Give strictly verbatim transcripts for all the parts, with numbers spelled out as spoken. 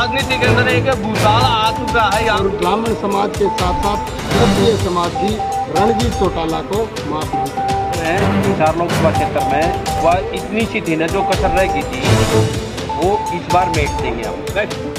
राजनीति के अंदर एक भूसाल आ चुका है। और ब्राह्मण समाज के साथ साथ क्षत्रिय समाज भी रणजीत चौटाला को माफ नहीं करते। हिसार लोकसभा क्षेत्र में वह इतनी सी थी न जो कसर रह गई थी, वो इस बार मेट देंगे हम।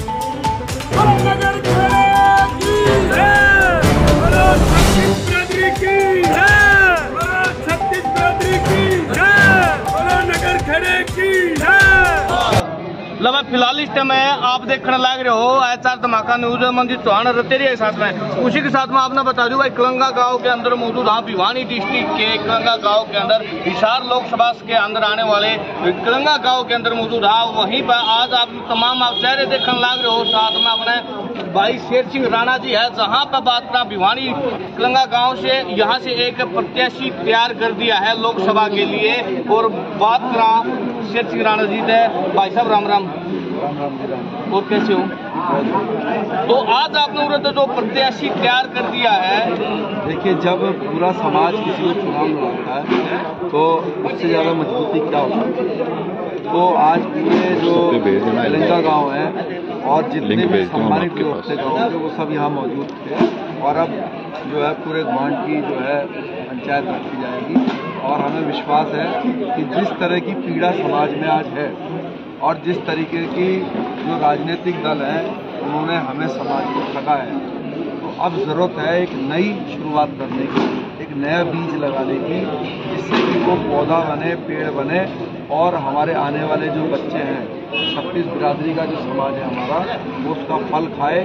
लगा फिलहाल इस टाइम आप देखने लग रहे हो H R Dhamaka news Manjit Chauhan Rateri के साथ में। उसी के साथ में आपने बता दूं भाई कलंगा गांव के अंदर मौजूद हाँ भिवानी डिस्ट्रिक्ट के कलंगा गांव के अंदर हिसार लोकसभा के अंदर आने वाले कलंगा गांव के अंदर मौजूद हाँ वहीं पर आज आप तमाम आप चेहरे देखने लग रहे हो। साथ में अपने भाई शेर सिंह राणा जी है, जहाँ पर बात करा भिवानी कलंगा गांव से यहाँ से एक प्रत्याशी तैयार कर दिया है लोकसभा के लिए। और बात करा शेर सिंह राणा जी से, भाई साहब राम राम और कैसे हो? तो आज आपने उन्होंने जो प्रत्याशी तैयार कर दिया है, देखिए जब पूरा समाज किसी को चुनाव में लड़ता है तो उससे ज़्यादा मजबूती क्या होती है। तो आज पूरे जो कलंगा गांव है और जितने भी सम्मानित लोग थे गाँव के वो सब यहाँ मौजूद थे। और अब जो है पूरे ग्वांड की जो है पंचायत रखी जाएगी। और हमें विश्वास है कि जिस तरह की पीड़ा समाज में आज है और जिस तरीके की जो राजनीतिक दल हैं उन्होंने हमें समाज को ठगा है, तो अब ज़रूरत है एक नई शुरुआत करने की, एक नया बीज लगाने की, जिससे कि वो पौधा बने, पेड़ बने और हमारे आने वाले जो बच्चे हैं, छत्तीस बिरादरी का जो समाज है हमारा, वो उसका फल खाए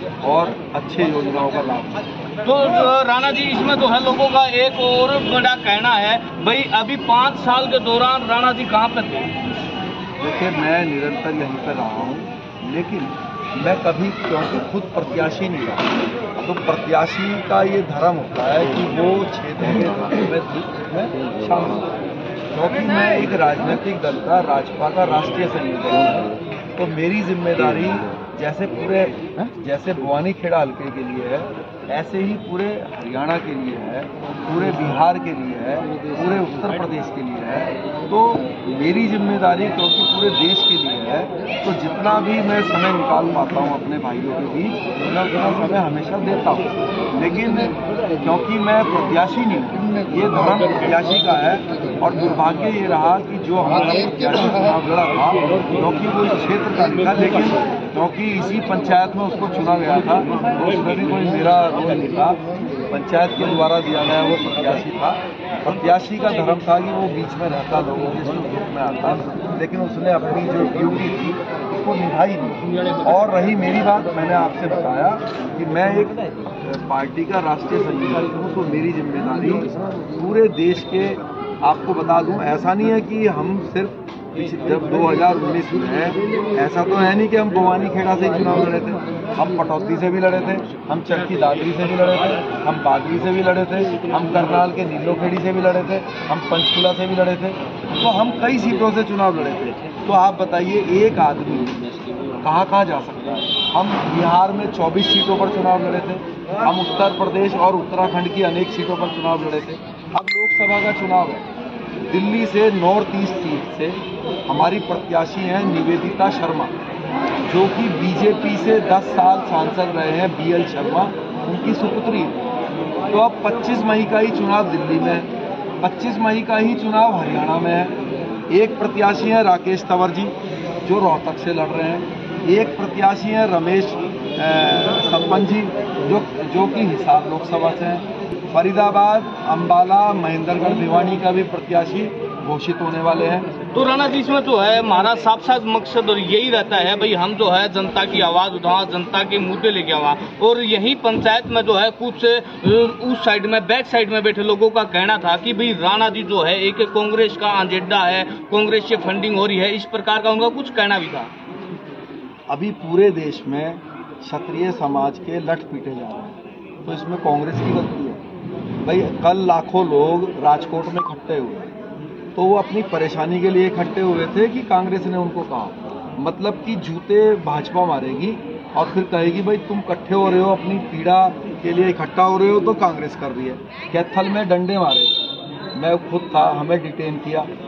और अच्छे योजनाओं का लाभ पाए। तो राणा जी इसमें जो है लोगों का एक और बड़ा कहना है भाई अभी पाँच साल के दौरान राणा जी कहाँ पर थे? देखिए मैं निरंतर यहीं पर रहा हूँ, लेकिन मैं कभी क्योंकि खुद प्रत्याशी नहीं रहा, तो प्रत्याशी का ये धर्म होता है कि वो क्षेत्र के धार्मिक में शामिल हो। क्योंकि मैं एक राजनीतिक दल का राजपा का राष्ट्रीय संयोजक हूँ, तो मेरी जिम्मेदारी जैसे पूरे जैसे भवानी खेड़ा हल्के के लिए है, ऐसे ही पूरे हरियाणा के लिए है, पूरे बिहार के लिए है, पूरे उत्तर प्रदेश के लिए है। तो मेरी जिम्मेदारी क्योंकि पूरे देश के लिए है, तो जितना भी मैं समय निकाल पाता हूँ अपने भाइयों के बीच, मैं उतना समय हमेशा देता हूँ। लेकिन क्योंकि मैं प्रत्याशी नहीं हूँ, ये धर्म प्रत्याशी का है। और दुर्भाग्य ये रहा कि जो हमारा प्रत्याशी चुनाव लड़ा था, क्योंकि वो इस क्षेत्र का नहीं था, लेकिन क्योंकि इसी पंचायत में उसको चुना गया था, तो उसमें भी कोई मेरा रोल नहीं था, पंचायत के द्वारा दिया गया वो प्रत्याशी था। प्रत्याशी का धर्म था कि वो बीच में रहता, लोगों के सुख दुख में आता, लेकिन उसने अपनी जो ड्यूटी थी उसको निभाई नहीं। और रही मेरी बात, मैंने आपसे बताया कि मैं एक पार्टी का राष्ट्रीय संयोजक हूँ, तो मेरी जिम्मेदारी पूरे देश के, आपको बता दूं ऐसा नहीं है कि हम सिर्फ जब दो हज़ार उन्नीस में है, ऐसा तो है नहीं कि हम भवानी खेड़ा से ही चुनाव लड़े थे, हम पटौती से भी लड़े थे, हम चरखी दादरी से भी लड़े थे, हम बागरी से भी लड़े थे, हम करनाल के नीलोखेड़ी से भी लड़े थे, हम पंचकुला से भी लड़े थे। तो हम कई सीटों से चुनाव लड़े थे। तो आप बताइए एक आदमी कहाँ कहाँ जा सकता है? हम बिहार में चौबीस सीटों पर चुनाव लड़े थे, हम उत्तर प्रदेश और उत्तराखंड की अनेक सीटों पर चुनाव लड़े थे। अब लोकसभा का चुनाव है, दिल्ली से नॉर्थ ईस्ट सीट से हमारी प्रत्याशी हैं निवेदिता शर्मा, जो कि बीजेपी से दस साल सांसद रहे हैं, बी एल शर्मा उनकी सुपुत्री। तो अब पच्चीस मई का ही चुनाव दिल्ली में है, पच्चीस मई का ही चुनाव हरियाणा में है। एक प्रत्याशी हैं राकेश तंवर जी जो रोहतक से लड़ रहे हैं, एक प्रत्याशी हैं रमेश सपन जी जो जो कि हिसार लोकसभा से हैं। फरीदाबाद, अंबाला, महेंद्रगढ़, भिवानी का भी प्रत्याशी घोषित होने वाले हैं। तो राणा जी इसमें जो है हमारा साफ साफ मकसद और यही रहता है भाई हम जो है जनता की आवाज़ उठाओ, जनता के मुद्दे लेके आवा। और यही पंचायत में जो है कुछ उस साइड में बैक साइड में बैठे लोगों का कहना था कि भाई राणा जी जो है एक कांग्रेस का एजेंडा है, कांग्रेस से फंडिंग हो रही है, इस प्रकार का उनका कुछ कहना भी था। अभी पूरे देश में क्षत्रिय समाज के लठ पीटे जा रहे हैं, तो इसमें कांग्रेस की गलती है। भाई कल लाखों लोग राजकोट में इकट्ठे हुए, तो वो अपनी परेशानी के लिए इकट्ठे हुए थे कि कांग्रेस ने उनको कहा, मतलब कि जूते भाजपा मारेगी और फिर कहेगी भाई तुम इकट्ठे हो रहे हो, अपनी पीड़ा के लिए इकट्ठा हो रहे हो तो कांग्रेस कर रही है। कैथल में डंडे मारे, मैं खुद था, हमें डिटेन किया,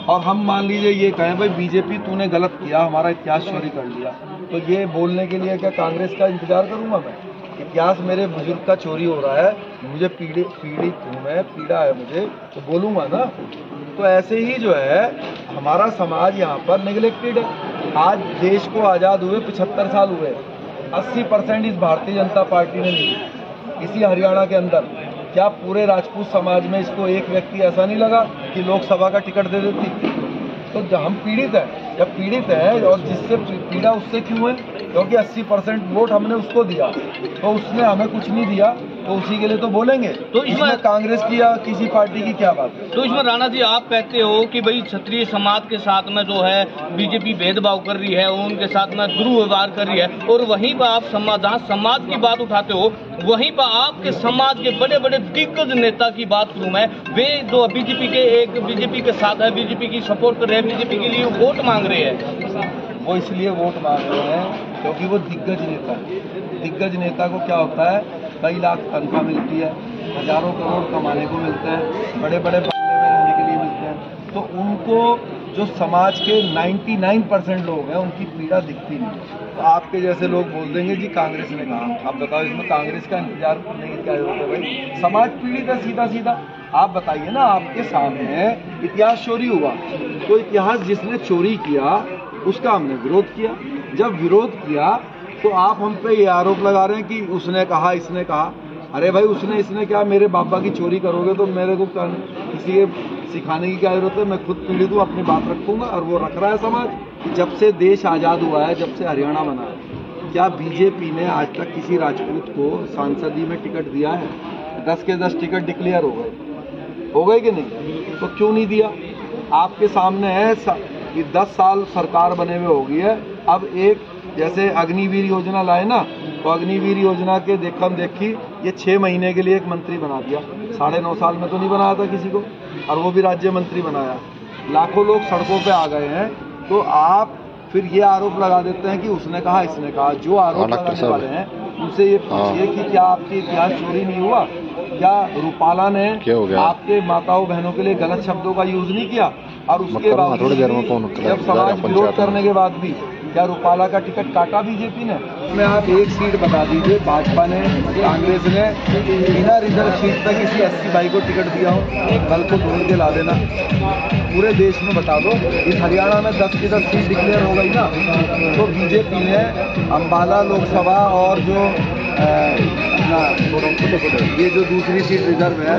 और हम मान लीजिए ये कहें भाई बीजेपी तूने गलत किया, हमारा इतिहास चोरी कर लिया, तो ये बोलने के लिए क्या कांग्रेस का इंतजार करूंगा मैं? इतिहास मेरे बुजुर्ग का चोरी हो रहा है, मुझे पीड़ित पीड़ित हूँ मैं, पीड़ा है मुझे, तो बोलूँगा ना। तो ऐसे ही जो है हमारा समाज यहाँ पर नेग्लेक्टेड है। आज देश को आज़ाद हुए पचहत्तर साल हुए, अस्सी परसेंट इस भारतीय जनता पार्टी ने ली। इसी हरियाणा के अंदर क्या पूरे राजपूत समाज में इसको एक व्यक्ति ऐसा नहीं लगा कि लोकसभा का टिकट दे देती? तो जब हम पीड़ित है, जब पीड़ित है और जिससे पीड़ा उससे क्यों है? क्योंकि अस्सी परसेंट वोट हमने उसको दिया, तो उसने हमें कुछ नहीं दिया, तो उसी के लिए तो बोलेंगे। तो इसमें कांग्रेस की या किसी पार्टी की क्या बात है? तो इसमें राणा जी आप कहते हो कि भाई क्षत्रिय समाज के साथ में जो है बीजेपी भेदभाव कर रही है, उनके साथ में दुर्व्यवहार कर रही है, और वहीं पर आप समाज जहाँ समाज की बात उठाते हो, वहीं पर आपके समाज के बड़े बड़े दिग्गज नेता की बात करूं मैं, वे जो बीजेपी के एक बीजेपी के साथ है, बीजेपी की सपोर्ट कर रहे हैं, बीजेपी के लिए वोट मांग रहे हैं। वो इसलिए वोट मांग रहे हैं क्योंकि वो दिग्गज नेता है। दिग्गज नेता को क्या होता है, कई लाख तनख्वाह मिलती है, हजारों करोड़ कमाने को मिलते हैं, बड़े बड़े बंगले में रहने के लिए मिलते हैं, तो उनको जो समाज के निन्यानवे परसेंट लोग हैं उनकी पीड़ा दिखती नहीं। तो आपके जैसे लोग बोल देंगे जी कांग्रेस ने कहा, आप बताओ इसमें कांग्रेस का इंतजार करने की क्या जरूरत है भाई? समाज पीड़ित है सीधा सीधा। आप बताइए ना, आपके सामने इतिहास चोरी हुआ, तो इतिहास जिसने चोरी किया उसका हमने विरोध किया। जब विरोध किया तो आप हम पे ये आरोप लगा रहे हैं कि उसने कहा, इसने कहा। अरे भाई उसने इसने क्या, मेरे बाबा की चोरी करोगे तो मेरे को किसी के सिखाने की क्या जरूरत है? मैं खुद पीड़ित हूँ, अपनी बात रखूंगा, और वो रख रहा है समाज। जब से देश आज़ाद हुआ है, जब से हरियाणा बना है, क्या बीजेपी ने आज तक किसी राजपूत को सांसदी में टिकट दिया है? दस के दस टिकट डिक्लेयर हो गए, हो गए कि नहीं? तो क्यों नहीं दिया? आपके सामने है कि दस साल सरकार बने हुए हो गई है। अब एक जैसे अग्निवीर योजना लाए ना, तो अग्निवीर योजना के देखा हम देखी, ये छः महीने के लिए एक मंत्री बना दिया। साढ़े नौ साल में तो नहीं बनाया था किसी को, और वो भी राज्य मंत्री बनाया। लाखों लोग सड़कों पे आ गए हैं। तो आप फिर ये आरोप लगा देते हैं कि उसने कहा, इसने कहा। जो आरोप लगाने वाले हैं उनसे ये पूछिए कि क्या आपके इतिहास चोरी नहीं हुआ? क्या रूपाला ने आपके माताओं बहनों के लिए गलत शब्दों का यूज नहीं किया? और उसके बाद जब समाज विरोध करने के बाद भी क्या रूपाला का टिकट काटा बीजेपी ने? उसमें आप एक सीट बता दीजिए भाजपा ने, कांग्रेस ने बिना रिजर्व सीट पर किसी एससी भाई को टिकट दिया हो, कल को ढूंढ के ला देना। पूरे देश में बता दो। इस हरियाणा में दस की दस सीट डिक्लेयर हो गई ना, तो बीजेपी ने अम्बाला लोकसभा और जो अपना ये जो दूसरी सीट रिजर्व है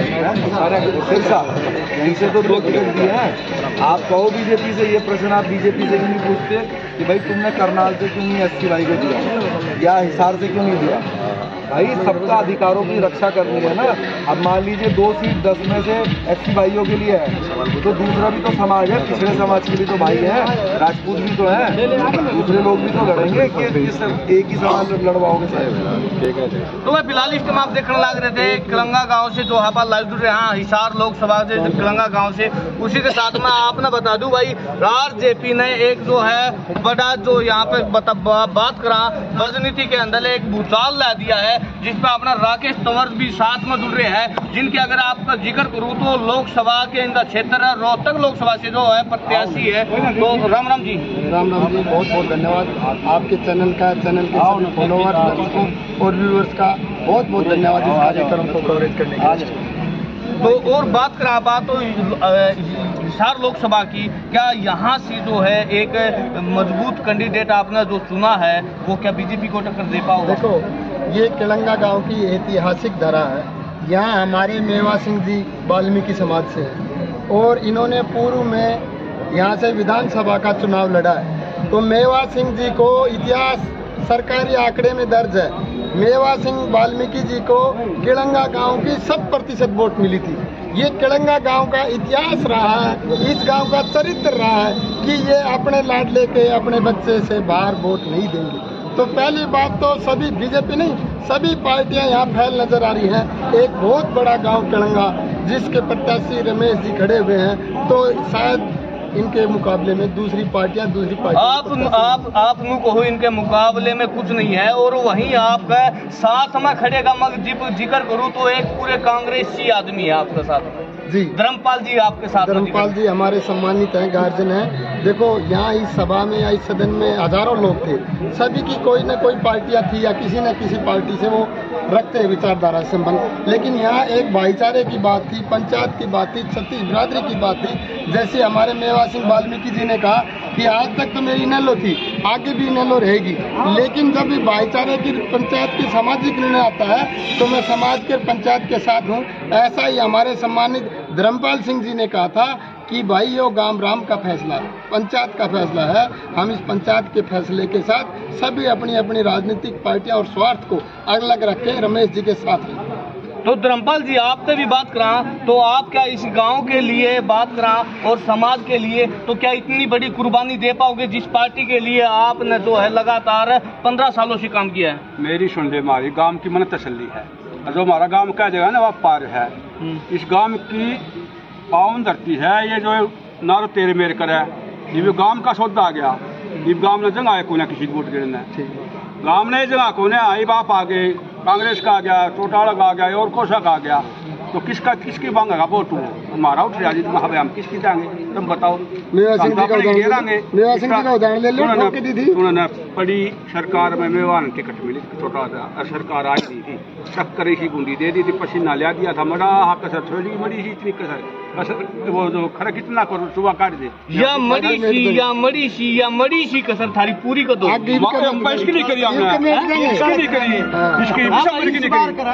सिरसा, यहीं से तो दो टिकट दिए हैं। आप कहो बीजेपी से ये प्रश्न, आप बीजेपी से क्यों नहीं पूछते कि भाई तुमने करनाल से क्यों नहीं एससी भाई को दिया, या हिसार से क्यों नहीं दिया? भाई सबका अधिकारों की रक्षा करनी है ना। अब मान लीजिए दो सीट दस में से एससी भाइयों के लिए है, तो दूसरा भी तो समाज है, पिछड़े समाज के भी तो भाई हैं, राजपूत भी तो हैं, दूसरे लोग भी तो लड़ेंगे कि एक ही सवाल लड़वाओगे साहब? तो मैं फिलहाल इस टाइम आप देखने लग रहे थे किलंगा गांव से, जो आप लाइव जुड़ रहे हैं हिसार लोकसभा से किलंगा गांव से। उसी के साथ में आपने बता दूं भाई, आरजेपी ने एक जो है बड़ा जो यहाँ पे बता, बात करा राजनीति के अंदर एक भूचाल ला दिया है, जिसपे अपना राकेश तंवर भी साथ में जुड़ रहे हैं, जिनके अगर आपका जिक्र करूँ तो लोकसभा के इनका क्षेत्र है, रोहतक लोकसभा से जो है प्रत्याशी है। तो राम राम जी। राम राम जी, बहुत बहुत धन्यवाद आपके चैनल का, चैनल के फॉलोअर्स, दर्शकों और व्यूअर्स का बहुत बहुत धन्यवाद इस कार्यक्रम को कवरेज करने के लिए। तो और बात करा बात तो हिसार लोकसभा की, क्या यहाँ से जो है एक मजबूत कैंडिडेट आपने जो चुना है वो क्या बीजेपी को टक्कर दे पाओगे? देखो, ये किलंगा गांव की ऐतिहासिक धरा है। यहाँ हमारे मेवा सिंह जी वाल्मीकि समाज से हैं और इन्होंने पूर्व में यहाँ से विधानसभा का चुनाव लड़ा है। तो मेवा सिंह जी को इतिहास सरकारी आंकड़े में दर्ज है, मेवा सिंह वाल्मीकि जी को किलंगा गांव की शत प्रतिशत वोट मिली थी। ये किलंगा गांव का इतिहास रहा है, इस गांव का चरित्र रहा है कि ये अपने लाडले के अपने बच्चे से बाहर वोट नहीं देंगे। तो पहली बात तो सभी बीजेपी नहीं, सभी पार्टियां यहाँ फैल नजर आ रही हैं। एक बहुत बड़ा गांव किलंगा जिसके प्रत्याशी रमेश जी खड़े हुए हैं, तो शायद इनके मुकाबले में दूसरी पार्टियां दूसरी पार्टियां आप आप आप नु कहो इनके मुकाबले में कुछ नहीं है। और वहीं आपका साथ में खड़े का मग जिक्र करूँ तो एक पूरे कांग्रेसी आदमी है आपके साथ में। जी। धर्मपाल जी आपके साथ धर्मपाल जी हमारे सम्मानित हैं, गार्जियन हैं। देखो यहाँ इस सभा में या इस सदन में हजारों लोग थे, सभी की कोई न कोई पार्टियां थी या किसी न किसी पार्टी से वो रखते हैं विचारधारा संबंध, लेकिन यहाँ एक भाईचारे की बात थी, पंचायत की बात थी, छत्तीस बिरादरी की बात थी। जैसे हमारे मेवा सिंह वाल्मीकि जी ने कहा कि आज तक तो मेरी इनेलो थी, आगे भी इनेलो रहेगी, लेकिन जब भी भाईचारे की पंचायत की सामाजिक निर्णय आता है तो मैं समाज के पंचायत के साथ हूँ। ऐसा ही हमारे सम्मानित धर्मपाल सिंह जी ने कहा था कि भाई ये गांव राम का फैसला है, पंचायत का फैसला है, हम इस पंचायत के फैसले के साथ सभी अपनी अपनी राजनीतिक पार्टियां और स्वार्थ को अलग रख के रमेश जी के साथ हैं। तो धर्मपाल जी आपसे भी बात करा तो आप क्या इस गांव के लिए बात करा और समाज के लिए, तो क्या इतनी बड़ी कुर्बानी दे पाओगे जिस पार्टी के लिए आपने जो है लगातार पंद्रह सालों से काम किया है? मेरी सुन ले, हमारी गांव की मन तसल्ली है, जो हमारा गांव का जगह ना वह पार है, इस गांव की पावन धरती है, ये जो नारो तेरे मेरे कर है, ये गांव का सौदा आ गया, ये गांव ने जगह को ना किसी वोट गिरना गांव ने जगह को ना आई बाप आ गए, कांग्रेस का आ गया, चौटाला का आ गया और कोसा का आ गया, तो किसका किसकी मांगेगा वोट? हमारा उठ रहा जी, तुम हम किसकी जाएंगे तुम बताओ? मेवा सिंह जी का उदाहरण ले लो, उन्होंने बड़ी सरकार में मेवान टिकट मिली, छोटा था सरकार आई नहीं थी, शक्कर की बूंदी दे दी थी, पसीना लिया दिया था, मरा कसर छोड़ी मरी सी इतनी कसर कसर वो जो खरा कितना करो सुबह काट दे या मरी सी या मरी सी या मरी सी कसर थारी पूरी कर दो। इसकी नहीं करी हमने, इसकी नहीं करी, इसकी नहीं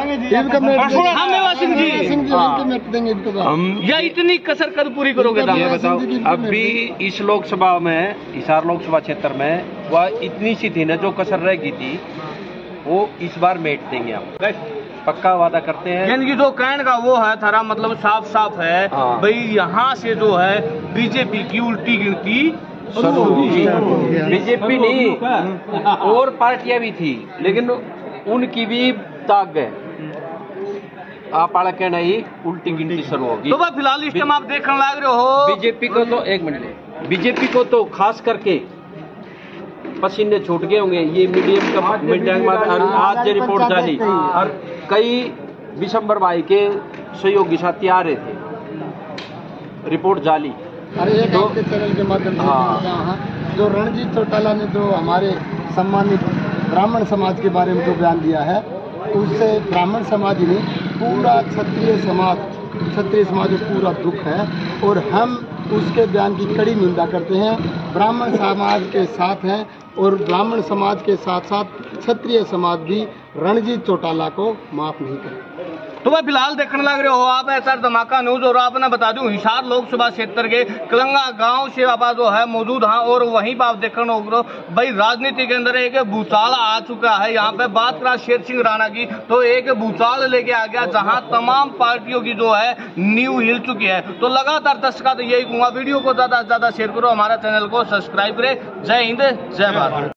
करी या इतनी कसर कर पूरी करोगे? ये बताओ, अभी इस लोकसभा में, हिसार लोकसभा क्षेत्र में वह इतनी सी थी ना जो कसर रह गई थी, वो इस बार मेट देंगे हम, पक्का वादा करते हैं। यानी कि जो कहने का वो है थारा मतलब साफ साफ है हाँ। भाई यहाँ से जो है बीजेपी की उल्टी गिनती शुरू होगी। बीजेपी नहीं और पार्टियां भी थी, लेकिन उनकी भी दाग है, आप आड़ा कहना ही उल्टी गिनती शुरू होगी। तो भाई फिलहाल इस टाइम आप देखने लग रहे हो बीजेपी को तो एक मिनट बीजेपी को तो खास करके पसीने छूट गए होंगे, ये मीडियम का मीडिया के बाद आज जो रिपोर्ट जारी और कई विशंबर भाई के सहयोगी साथी आ रहे थे, रिपोर्ट जाली। अरे एक तो, आपके चैनल के माध्यम से हाँ। जो रणजीत चौटाला ने जो हमारे सम्मानित ब्राह्मण समाज के बारे में जो बयान दिया है, उससे ब्राह्मण समाज ही नहीं पूरा क्षत्रिय समाज क्षत्रिय समाज में पूरा दुख है और हम उसके बयान की कड़ी निंदा करते हैं। ब्राह्मण समाज के साथ हैं और ब्राह्मण समाज के साथ साथ क्षत्रिय समाज भी रणजीत चौटाला को माफ नहीं करे। तो भाई फिलहाल देखने लग रहे हो आप ऐसा धमाका न्यूज, और आपने बता दूं हिसार लोकसभा क्षेत्र के कलंगा गांव से आप जो है मौजूद हैं और वहीं पर आप देखने हो भाई राजनीति के अंदर एक भूचाल आ चुका है। यहाँ पे बात करा शेर सिंह राणा की तो एक भूचाल लेके आ गया जहां तमाम पार्टियों की जो है नींव हिल चुकी है। तो लगातार दर्शक तो यही कहूंगा, वीडियो को ज्यादा से ज्यादा शेयर करो, हमारा चैनल को सब्सक्राइब करें। जय हिंद, जय भारत।